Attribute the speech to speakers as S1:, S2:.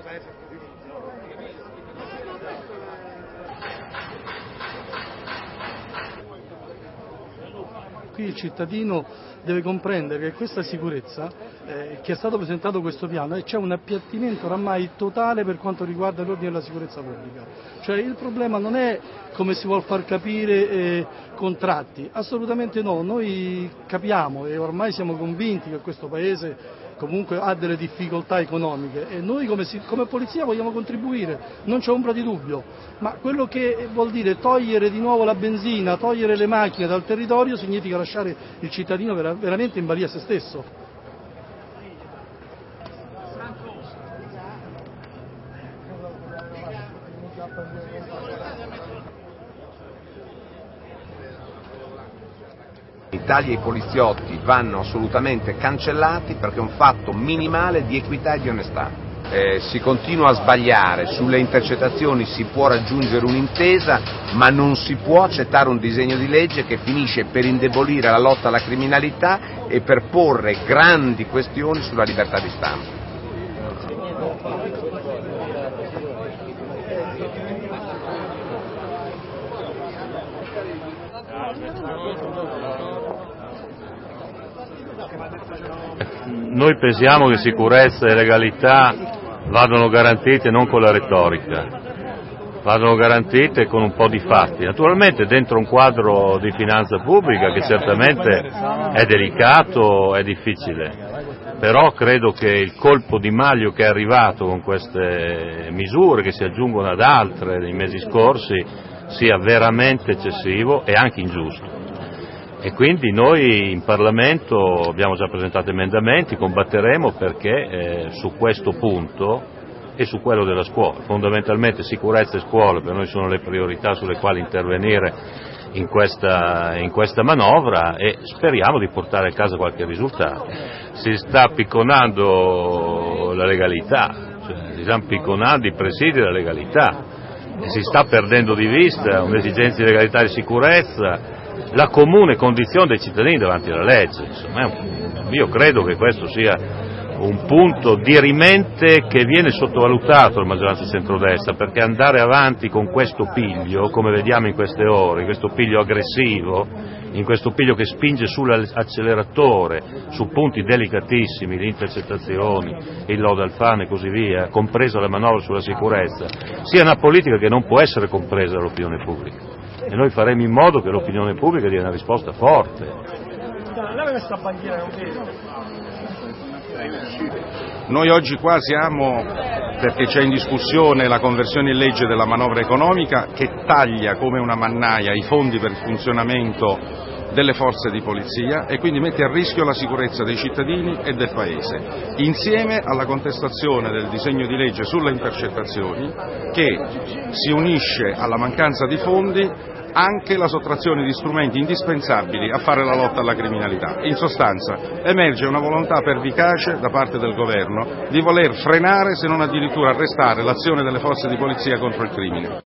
S1: Qui il cittadino deve comprendere che questa sicurezza, che è stato presentato questo piano, e c'è un appiattimento oramai totale per quanto riguarda l'ordine della sicurezza pubblica. Cioè il problema non è, come si vuol far capire, contratti, assolutamente no, noi capiamo e ormai siamo convinti che questo Paese comunque ha delle difficoltà economiche e noi come polizia vogliamo contribuire, non c'è ombra di dubbio, ma quello che vuol dire togliere di nuovo la benzina, togliere le macchine dal territorio significa lasciare il cittadino veramente in balia a se stesso.
S2: I tagli ai poliziotti vanno assolutamente cancellati perché è un fatto minimale di equità e di onestà. Si continua a sbagliare, sulle intercettazioni si può raggiungere un'intesa, ma non si può accettare un disegno di legge che finisce per indebolire la lotta alla criminalità e per porre grandi questioni sulla libertà di stampa.
S3: Noi pensiamo che sicurezza e legalità vadano garantite non con la retorica, vadano garantite con un po' di fatti. Naturalmente dentro un quadro di finanza pubblica che certamente è delicato, è difficile, però credo che il colpo di maglio che è arrivato con queste misure che si aggiungono ad altre nei mesi scorsi sia veramente eccessivo e anche ingiusto. E quindi noi in Parlamento abbiamo già presentato emendamenti, combatteremo perché su questo punto e su quello della scuola, fondamentalmente sicurezza e scuola per noi sono le priorità sulle quali intervenire in questa manovra e speriamo di portare a casa qualche risultato. Si sta picconando la legalità, si stanno picconando i presidi della legalità e si sta perdendo di vista un'esigenza di legalità e di sicurezza, la comune condizione dei cittadini davanti alla legge. Insomma, io credo che questo sia un punto dirimente che viene sottovalutato dalla maggioranza centrodestra, perché andare avanti con questo piglio, come vediamo in queste ore, in questo piglio aggressivo, in questo piglio che spinge sull'acceleratore su punti delicatissimi, le intercettazioni, il lodo Alfano e così via, compresa la manovra sulla sicurezza, sia una politica che non può essere compresa dall'opinione pubblica. E noi faremo in modo che l'opinione pubblica dia una risposta forte.
S4: Noi oggi qua siamo perché c'è in discussione la conversione in legge della manovra economica che taglia come una mannaia i fondi per il funzionamento delle forze di polizia e quindi mette a rischio la sicurezza dei cittadini e del Paese, insieme alla contestazione del disegno di legge sulle intercettazioni che si unisce alla mancanza di fondi anche la sottrazione di strumenti indispensabili a fare la lotta alla criminalità. In sostanza emerge una volontà pervicace da parte del governo di voler frenare, se non addirittura arrestare, l'azione delle forze di polizia contro il crimine.